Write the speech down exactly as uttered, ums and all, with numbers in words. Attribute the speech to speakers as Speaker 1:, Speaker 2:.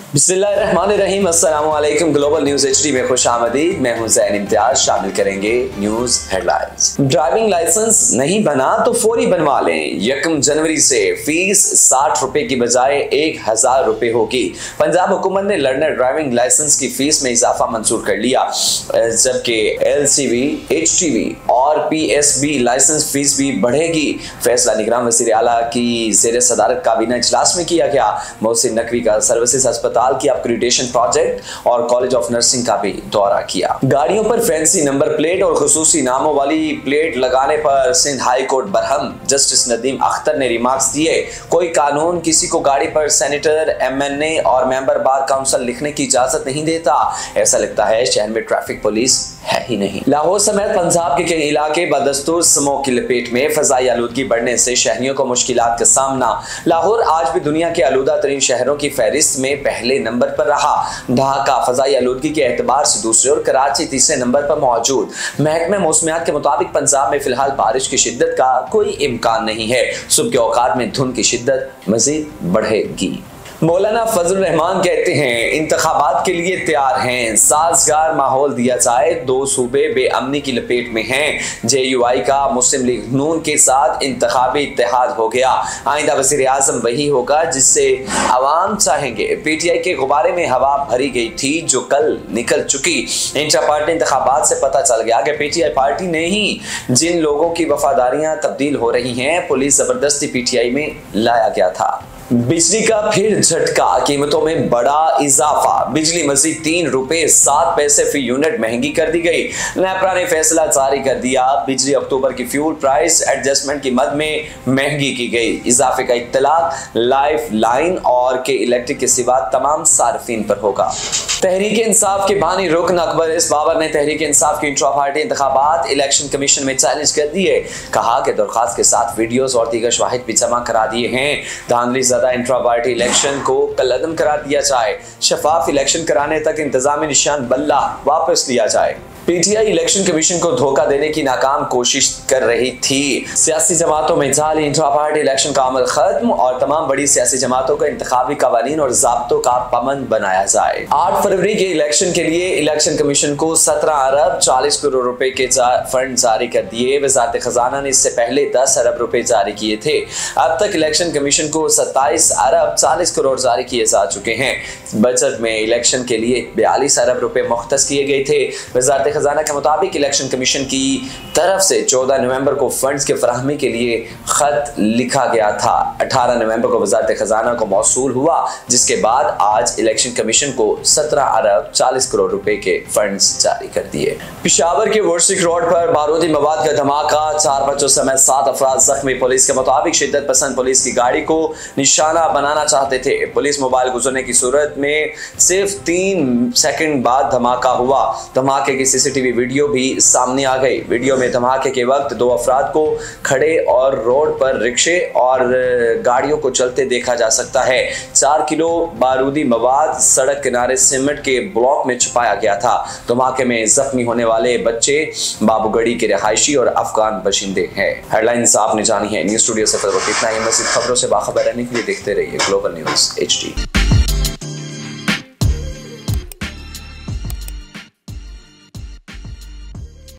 Speaker 1: बिस्मिल्लाहिर्रहमानिर्रहीम, अस्सलाम वालेकुम। ग्लोबल न्यूज एचडी में खुश आमदीद। मैं हूं ज़ैन इम्तियाज। शामिल करेंगे न्यूज हेडलाइंस। ड्राइविंग लाइसेंस नहीं बना तो फौरी बनवा लें। यकम जनवरी से फीस साठ रुपए की बजाय एक हजार रुपए होगी। पंजाब हुकूमत ने लर्नर ड्राइविंग लाइसेंस की फीस में इजाफा मंजूर कर लिया, जबकि एलसीवी, एचटीवी और पीएसबी लाइसेंस फीस भी बढ़ेगी। फैसला निगरान वज़ीर आला की ज़ेर सदारत काबीना इजलास में किया गया। मोहसिन नकवी का सर्विसेज अस्पताल की अपग्रेडेशन प्रोजेक्ट और कॉलेज ऑफ नर्सिंग का भी दौरा किया। गाड़ियों पर फैंसी नंबर प्लेट और खुसूसी नामों वाली प्लेट लगाने पर सिंध हाई कोर्ट बरहम। जस्टिस नदीम अख्तर ने रिमार्क्स दिए, कोई कानून किसी को गाड़ी पर सेनेटर, एमएनए और मेंबर बार काउंसिल लिखने की इजाजत नहीं देता। ऐसा लगता है शहर में ट्रैफिक पुलिस है ही नहीं। लाहौर समेत पंजाब के कई इलाके बदस्तूर स्मोक की लपेट में। फजाई आलूदगी बढ़ने से शहरियों को मुश्किलात का सामना। लाहौर आज भी दुनिया के आलूदा तरीन शहरों की फहरिस्त में पहले नंबर पर रहा। ढाका फजाई आलूदगी के एतबार से दूसरे और कराची तीसरे नंबर पर मौजूद। महकमे मौसमियात के मुताबिक पंजाब में फिलहाल बारिश की शिद्दत का कोई इम्कान नहीं है। सुबह के औकात में धुंध की शिद्दत मजीद बढ़ेगी। मौलाना फजल रहमान कहते हैं, इंतखाबात के लिए तैयार हैं, साजगार माहौल दिया जाए। दो सूबे बेअमनी की लपेट में हैं। जे यू आई का मुस्लिम लीग नून के साथ इंतखाबी इत्तेहाद हो गया। आइंदा वज़ीर आज़म वही होगा जिससे अवाम चाहेंगे। पीटीआई के गुब्बारे में हवा भरी गई थी जो कल निकल चुकी। इंट्रा पार्टी इंतखाबात से पता चल गया कि पीटीआई पार्टी ने ही जिन लोगों की वफादारियां तब्दील हो रही हैं, पुलिस जबरदस्ती पीटीआई में लाया गया था। बिजली का फिर झटका, कीमतों में बड़ा इजाफा। बिजली मजीद तीन रुपए सात पैसे फी यूनिट महंगी कर दी गई। नेपरा ने फैसला जारी कर दिया। बिजली अक्टूबर की फ्यूल प्राइस एडजस्टमेंट की मद में महंगी की गई। इजाफे का इत्तलाक लाइफ लाइन और के इलेक्ट्रिक के सिवा तमाम सार्फिन पर होगा। तहरीक इंसाफ के बानी रुकन अकबर इस बाबर ने तहरीक इंसाफ की इंट्रा पार्टी इंतखाबात इलेक्शन कमीशन में चैलेंज कर दिए। कहा कि दरख्वास्त के साथ वीडियोस और दीगर शवाहिद भी जमा करा दिए हैं। धांधली ज़दा इंट्रा पार्टी इलेक्शन को कलअदम करा दिया जाए। शफाफ इलेक्शन कराने तक इंतजामी निशान बल्ला वापस लिया जाए। पीटीआई इलेक्शन कमीशन को धोखा देने की नाकाम कोशिश कर रही थी। सियासी जमातों में जाली इंट्रा पार्टी इलेक्शन का अमल खत्म और तमाम बड़ी सियासी जमातों को इंतखाबी कवानीन और ज़ाब्तों का पाबंद बनाया जाए। आठ फरवरी के इलेक्शन के लिए इलेक्शन कमीशन को सत्रह अरब चालीस करोड़ रुपए के जा, फंड जारी कर दिए। वज़ारत खजाना ने इससे पहले दस अरब रुपए जारी किए थे। अब तक इलेक्शन कमीशन को सत्ताईस अरब चालीस करोड़ जारी किए जा चुके हैं। बजट में इलेक्शन के लिए बयालीस अरब रुपए मुख्तस किए गए थे। वज़ारत खजाना के मुताबिक इलेक्शन कमीशन की तरफ से चौदह नवंबर को फंड्स के फराहमी के लिए खत लिखा गया था। अठारह नवंबर को वज़ारत खजाना को मौसूल हुआ, जिसके बाद आज इलेक्शन कमीशन को सत्रह अरब चालीस करोड़ रुपए के फंड्स जारी कर दिए। पिशावर के वर्सिक रोड पर बारूदी मवाद का धमाका, चार बच्चों समेत सात अफराद जख्मी। पुलिस के मुताबिक शिद्दत पसंद पुलिस की गाड़ी को निशाना बनाना चाहते थे। पुलिस मोबाइल गुजरने की सूरत में सिर्फ तीन सेकंड बाद धमाका हुआ। धमाके की सीसीटीवी वीडियो भी सामने आ गई। वीडियो में धमाके के वक्त दो अफराद को खड़े और रोड पर रिक्शे और गाड़ियों को चलते देखा जा सकता है। चार किलो बारूदी मवाद सड़क किनारे सीमेंट के ब्लॉक में छुपाया गया था। धमाके में जख्मी होने वाले बच्चे बाबूगढ़ी के रहायशी और अफगान बशिंदे हैं। हेडलाइंस आपने जानी है। न्यूज स्टूडियो से इतना ही। मज़ीद खबरों से बाखबर रहने के लिए देखते रहिए ग्लोबल न्यूज एचडी।